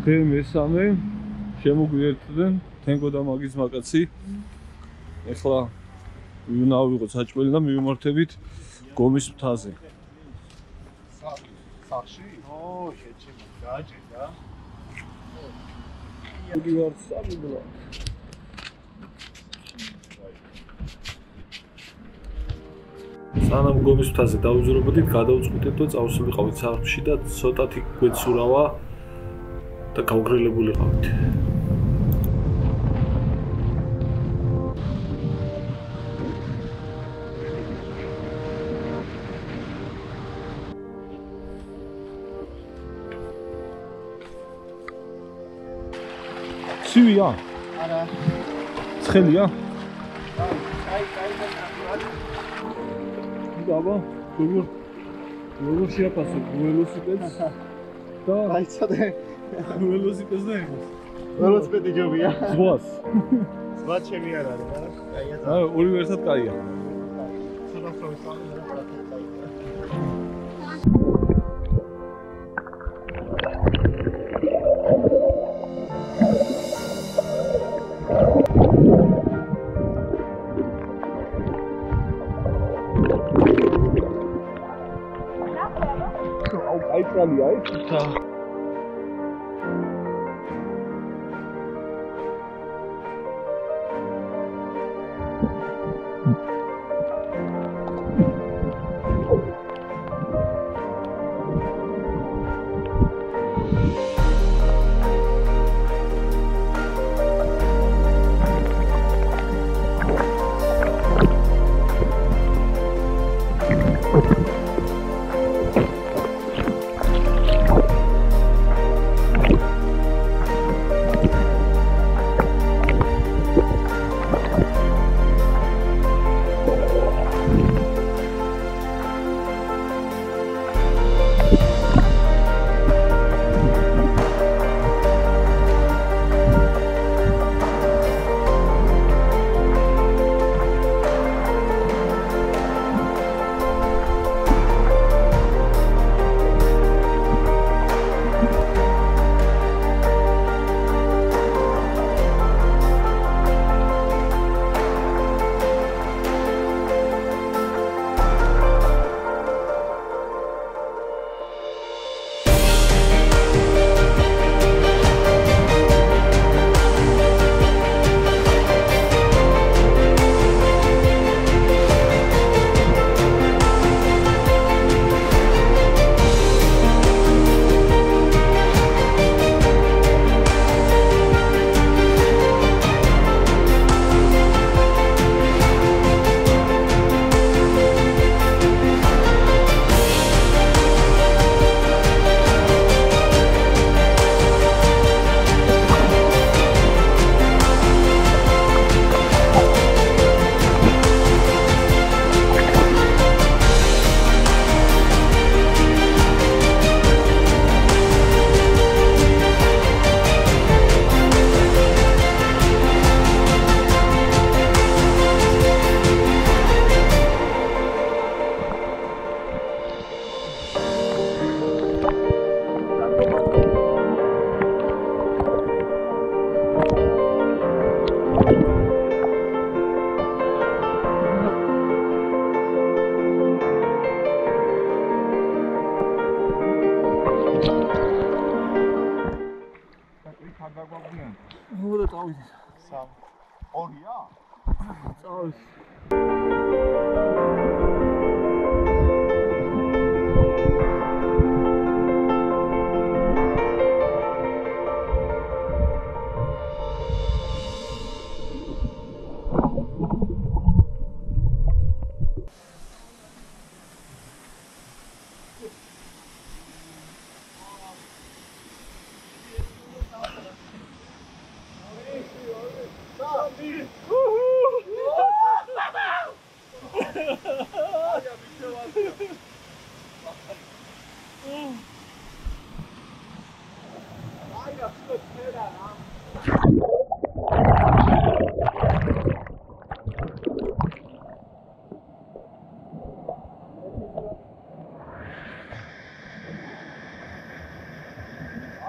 დე მესამე შემოგვიერთდნენ თენგო და მაგის მაკაცი. ეხლა ვინავიღოთ საჭმელი და მივიმართებით გომის მთაზე. სახში? ო, შეჭიმა, გააჭირდა. იგი ვარ სამიბლა. სანამ გომის მთაზე დავუძრობოდით, გადავწყვიტეთ და წავსულიყავით სახლში და ცოტათი გვეცურავა და გავგრილებულიყავით. ცივია? არა. ცხელია? აი. დაბა, როგორ შეაფასო ველოსიპედს და აიცადე. ველოსიპედს და ემოს. ველოსიპედი ჯობია. ზღვას. ზღვა ჩემი არ არის, არა? კაია. ორივე ერთად კაია. სანახავი სამი და კაია. აიწალია ეს? და უნდა წავიდეთ. 3. 2-ია? წავიდეთ.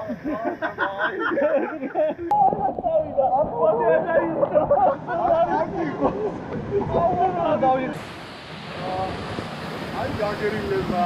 აი გაგერილება.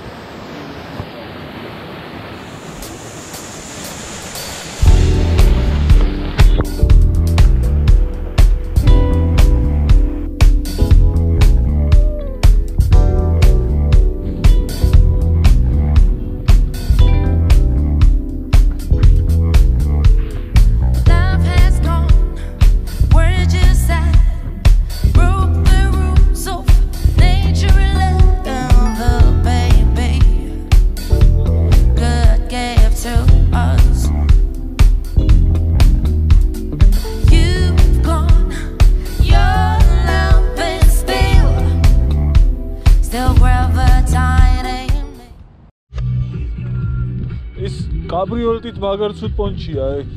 ის კაბრიოლეტით მაგარ ცუდ პონჩია ეგ.